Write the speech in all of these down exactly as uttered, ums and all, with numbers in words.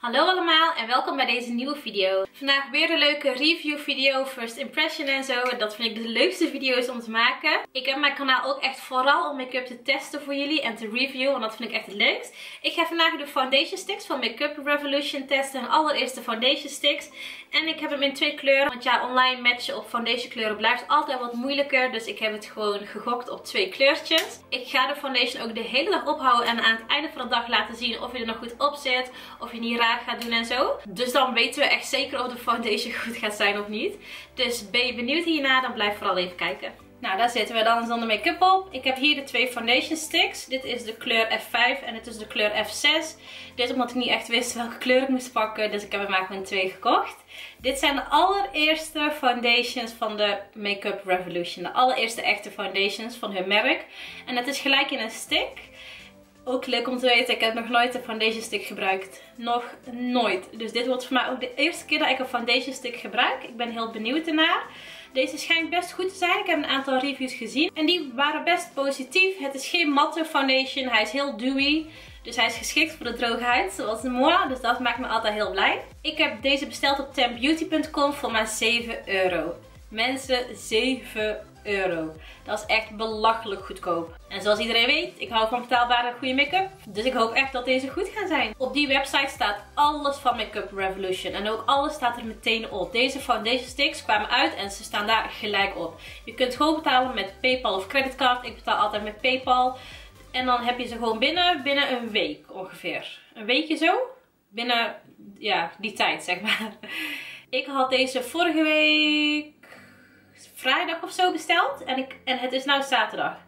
Hallo allemaal en welkom bij deze nieuwe video. Vandaag weer een leuke review video, first impression en zo. Dat vind ik de leukste video's om te maken. Ik heb mijn kanaal ook echt vooral om make-up te testen voor jullie en te reviewen, want dat vind ik echt het leukst. Ik ga vandaag de foundation sticks van Makeup Revolution testen, hun allereerste foundation sticks. En ik heb hem in twee kleuren, want ja, online matchen op foundation kleuren blijft altijd wat moeilijker. Dus ik heb het gewoon gegokt op twee kleurtjes. Ik ga de foundation ook de hele dag ophouden en aan het einde van de dag laten zien of je er nog goed op zit, of je niet raar gaat doen en zo. Dus dan weten we echt zeker of de foundation goed gaat zijn of niet. Dus ben je benieuwd hierna, dan blijf vooral even kijken. Nou, daar zitten we dan zonder make-up op. Ik heb hier de twee foundation sticks. Dit is de kleur F vijf en dit is de kleur F zes. Dit omdat ik niet echt wist welke kleur ik moest pakken. Dus ik heb er maar gewoon twee gekocht. Dit zijn de allereerste foundations van de Makeup Revolution. De allereerste echte foundations van hun merk. En het is gelijk in een stick. Ook leuk om te weten, ik heb nog nooit een foundation stick gebruikt. Nog nooit. Dus dit wordt voor mij ook de eerste keer dat ik een foundation stick gebruik. Ik ben heel benieuwd ernaar. Deze schijnt best goed te zijn. Ik heb een aantal reviews gezien. En die waren best positief. Het is geen matte foundation. Hij is heel dewy. Dus hij is geschikt voor de droge huid. Zoals de moi. Dus dat maakt me altijd heel blij. Ik heb deze besteld op ten beauty punt com voor maar zeven euro. Mensen, zeven euro. Dat is echt belachelijk goedkoop. En zoals iedereen weet, ik hou van betaalbare goede make-up. Dus ik hoop echt dat deze goed gaan zijn. Op die website staat alles van Makeup Revolution. En ook alles staat er meteen op. Deze foundation sticks kwamen uit en ze staan daar gelijk op. Je kunt gewoon betalen met PayPal of creditcard. Ik betaal altijd met PayPal. En dan heb je ze gewoon binnen, binnen een week ongeveer. Een weekje zo. Binnen, ja, die tijd zeg maar. Ik had deze vorige week vrijdag of zo besteld. En, ik, en het is nu zaterdag.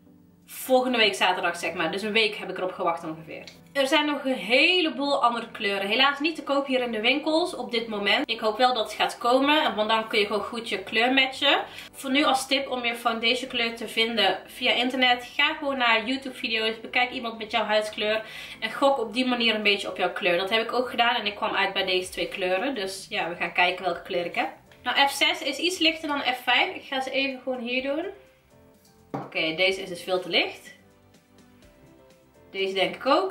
Volgende week zaterdag zeg maar. Dus een week heb ik erop gewacht ongeveer. Er zijn nog een heleboel andere kleuren. Helaas niet te koop hier in de winkels op dit moment. Ik hoop wel dat het gaat komen. Want dan kun je gewoon goed je kleur matchen. Voor nu als tip om je foundation kleur te vinden via internet. Ga gewoon naar YouTube video's. Bekijk iemand met jouw huidskleur. En gok op die manier een beetje op jouw kleur. Dat heb ik ook gedaan. En ik kwam uit bij deze twee kleuren. Dus ja, we gaan kijken welke kleur ik heb. Nou, F zes is iets lichter dan F vijf. Ik ga ze even gewoon hier doen. Oké, okay, deze is dus veel te licht. Deze denk ik ook.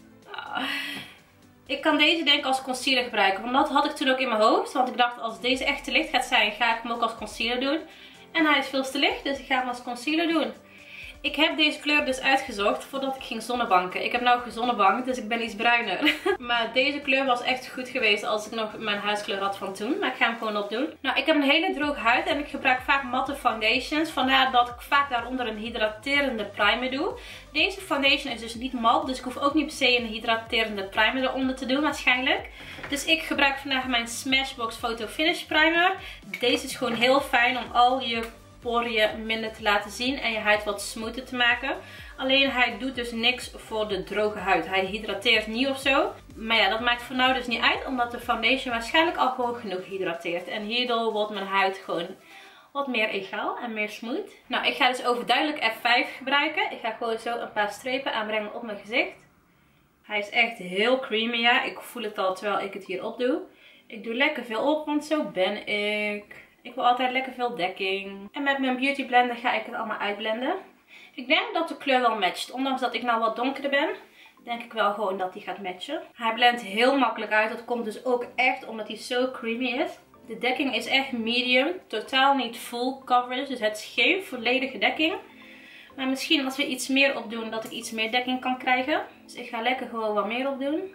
Ik kan deze denk ik als concealer gebruiken. Want dat had ik toen ook in mijn hoofd. Want ik dacht als deze echt te licht gaat zijn, ga ik hem ook als concealer doen. En hij is veel te licht, dus ik ga hem als concealer doen. Ik heb deze kleur dus uitgezocht voordat ik ging zonnebanken. Ik heb nou gezonnebankt, dus ik ben iets bruiner. Maar deze kleur was echt goed geweest als ik nog mijn huidskleur had van toen. Maar ik ga hem gewoon opdoen. Nou, ik heb een hele droge huid en ik gebruik vaak matte foundations. Vandaar dat ik vaak daaronder een hydraterende primer doe. Deze foundation is dus niet mat, dus ik hoef ook niet per se een hydraterende primer eronder te doen waarschijnlijk. Dus ik gebruik vandaag mijn Smashbox Photo Finish Primer. Deze is gewoon heel fijn om al je poriën minder te laten zien en je huid wat smoother te maken. Alleen hij doet dus niks voor de droge huid. Hij hydrateert niet of zo. Maar ja, dat maakt voor nu dus niet uit, omdat de foundation waarschijnlijk al gewoon genoeg hydrateert. En hierdoor wordt mijn huid gewoon wat meer egaal en meer smooth. Nou, ik ga dus overduidelijk F vijf gebruiken. Ik ga gewoon zo een paar strepen aanbrengen op mijn gezicht. Hij is echt heel creamy, ja. Ik voel het al terwijl ik het hier op doe. Ik doe lekker veel op, want zo ben ik. Ik wil altijd lekker veel dekking. En met mijn beauty blender ga ik het allemaal uitblenden. Ik denk dat de kleur wel matcht. Ondanks dat ik nou wat donkerder ben, denk ik wel gewoon dat die gaat matchen. Hij blendt heel makkelijk uit. Dat komt dus ook echt omdat hij zo creamy is. De dekking is echt medium. Totaal niet full coverage. Dus het is geen volledige dekking. Maar misschien als we iets meer opdoen, dat ik iets meer dekking kan krijgen. Dus ik ga lekker gewoon wat meer opdoen.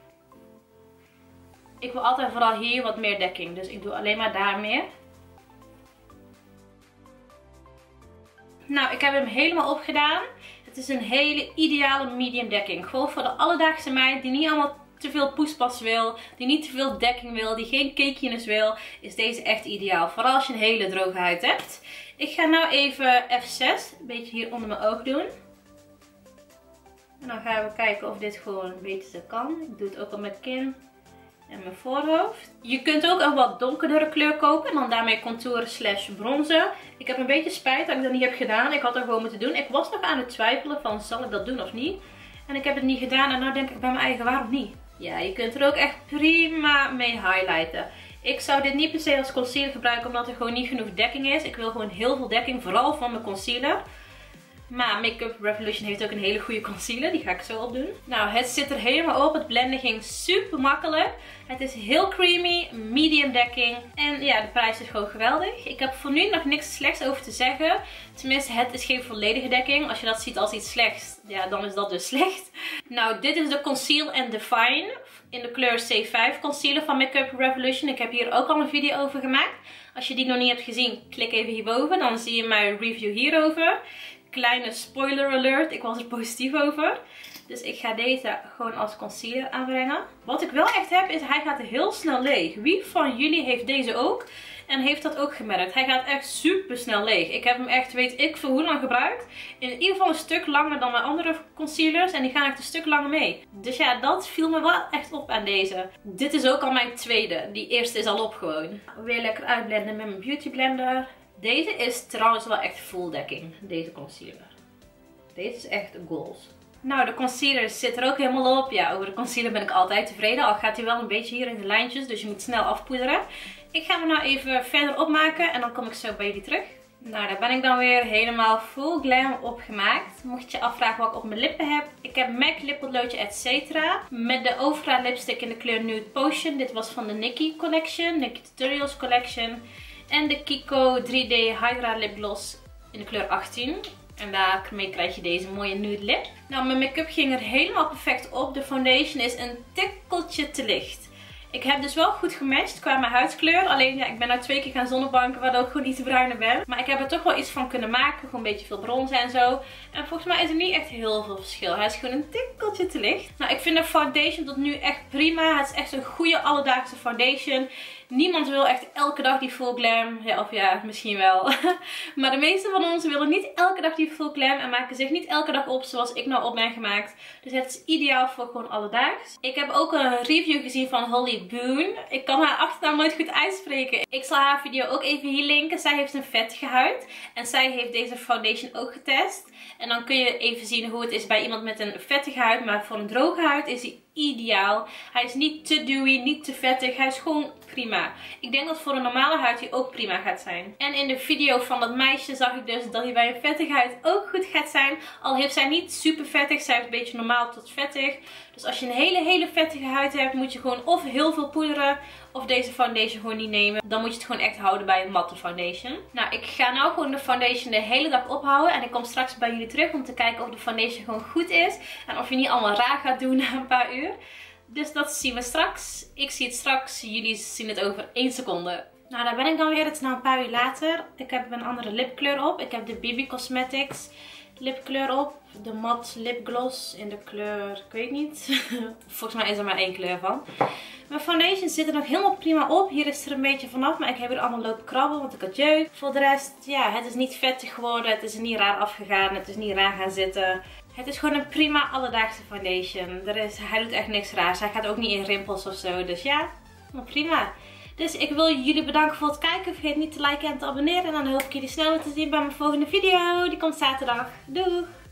Ik wil altijd vooral hier wat meer dekking. Dus ik doe alleen maar daar meer. Nou, ik heb hem helemaal opgedaan. Het is een hele ideale medium dekking. Gewoon voor de alledaagse meid die niet allemaal te veel poespas wil. Die niet te veel dekking wil. Die geen cakiness wil. Is deze echt ideaal. Vooral als je een hele droge huid hebt. Ik ga nou even F zes. Een beetje hier onder mijn oog doen. En dan gaan we kijken of dit gewoon een beetje zo kan. Ik doe het ook op mijn kin. En mijn voorhoofd. Je kunt ook een wat donkerdere kleur kopen. En dan daarmee contouren slash bronzen. Ik heb een beetje spijt dat ik dat niet heb gedaan. Ik had dat gewoon moeten doen. Ik was nog aan het twijfelen van zal ik dat doen of niet. En ik heb het niet gedaan. En nou denk ik bij mijn eigen waarom niet. Ja, je kunt er ook echt prima mee highlighten. Ik zou dit niet per se als concealer gebruiken omdat er gewoon niet genoeg dekking is. Ik wil gewoon heel veel dekking. Vooral van mijn concealer. Maar Makeup Revolution heeft ook een hele goede concealer. Die ga ik zo opdoen. Nou, het zit er helemaal op. Het blenden ging super makkelijk. Het is heel creamy, medium dekking. En ja, de prijs is gewoon geweldig. Ik heb voor nu nog niks slechts over te zeggen. Tenminste, het is geen volledige dekking. Als je dat ziet als iets slechts, ja, dan is dat dus slecht. Nou, dit is de Conceal and Define in de kleur C vijf concealer van Makeup Revolution. Ik heb hier ook al een video over gemaakt. Als je die nog niet hebt gezien, klik even hierboven. Dan zie je mijn review hierover. Kleine spoiler alert, ik was er positief over. Dus ik ga deze gewoon als concealer aanbrengen. Wat ik wel echt heb, is hij gaat heel snel leeg. Wie van jullie heeft deze ook? En heeft dat ook gemerkt? Hij gaat echt super snel leeg. Ik heb hem echt, weet ik veel hoe lang gebruikt. In ieder geval een stuk langer dan mijn andere concealers. En die gaan echt een stuk langer mee. Dus ja, dat viel me wel echt op aan deze. Dit is ook al mijn tweede. Die eerste is al op gewoon. Weer lekker uitblenden met mijn beauty blender. Deze is trouwens wel echt full dekking. Deze concealer. Deze is echt goals. Nou, de concealer zit er ook helemaal op. Ja, over de concealer ben ik altijd tevreden. Al gaat hij wel een beetje hier in de lijntjes. Dus je moet snel afpoederen. Ik ga hem nou even verder opmaken. En dan kom ik zo bij jullie terug. Nou, daar ben ik dan weer helemaal full glam opgemaakt. Mocht je afvragen wat ik op mijn lippen heb. Ik heb MAC lippotloodje et cetera. Met de Ofra lipstick in de kleur Nude Potion. Dit was van de Nikkie Collection. Nikkie Tutorials Collection. En de Kiko drie D Hydra Lip Gloss in de kleur achttien. En daarmee krijg je deze mooie nude lip. Nou, mijn make-up ging er helemaal perfect op. De foundation is een tikkeltje te licht. Ik heb dus wel goed gematcht qua mijn huidskleur. Alleen ja, ik ben nou twee keer gaan zonnebanken waardoor ik gewoon iets bruiner ben. Maar ik heb er toch wel iets van kunnen maken. Gewoon een beetje veel bronzen en zo. En volgens mij is er niet echt heel veel verschil. Hij is gewoon een tikkeltje te licht. Nou, ik vind de foundation tot nu echt prima. Het is echt een goede alledaagse foundation. Niemand wil echt elke dag die full glam. Ja, of ja, misschien wel. Maar de meeste van ons willen niet elke dag die full glam. En maken zich niet elke dag op zoals ik nou op ben gemaakt. Dus het is ideaal voor gewoon alledaags. Ik heb ook een review gezien van Holly Boone. Ik kan haar achternaam nooit goed uitspreken. Ik zal haar video ook even hier linken. Zij heeft een vettige huid. En zij heeft deze foundation ook getest. En dan kun je even zien hoe het is bij iemand met een vettige huid. Maar voor een droge huid is hij ideaal. Hij is niet te dewy, niet te vettig. Hij is gewoon prima. Ik denk dat voor een normale huid hij ook prima gaat zijn. En in de video van dat meisje zag ik dus dat hij bij een vettige huid ook goed gaat zijn. Al heeft zij niet super vettig. Zij heeft een beetje normaal tot vettig. Dus als je een hele hele vettige huid hebt, moet je gewoon of heel veel poederen. Of deze foundation gewoon niet nemen. Dan moet je het gewoon echt houden bij een matte foundation. Nou, ik ga nou gewoon de foundation de hele dag ophouden. En ik kom straks bij jullie terug om te kijken of de foundation gewoon goed is. En of je niet allemaal raar gaat doen na een paar uur. Dus dat zien we straks. Ik zie het straks. Jullie zien het over één seconde. Nou, daar ben ik dan weer. Het is nou een paar uur later. Ik heb een andere lipkleur op. Ik heb de B B Cosmetics lipkleur op. De matte lipgloss in de kleur, ik weet niet. Volgens mij is er maar één kleur van. Mijn foundation zit er nog helemaal prima op. Hier is er een beetje vanaf, maar ik heb er allemaal lopen krabben, want ik had jeuk. Voor de rest, ja, het is niet vettig geworden. Het is er niet raar afgegaan. Het is niet raar gaan zitten. Het is gewoon een prima alledaagse foundation. Er is, hij doet echt niks raars. Hij gaat ook niet in rimpels of zo. Dus ja, prima. Dus ik wil jullie bedanken voor het kijken. Vergeet niet te liken en te abonneren. En dan hoop ik jullie snel weer te zien bij mijn volgende video. Die komt zaterdag. Doeg!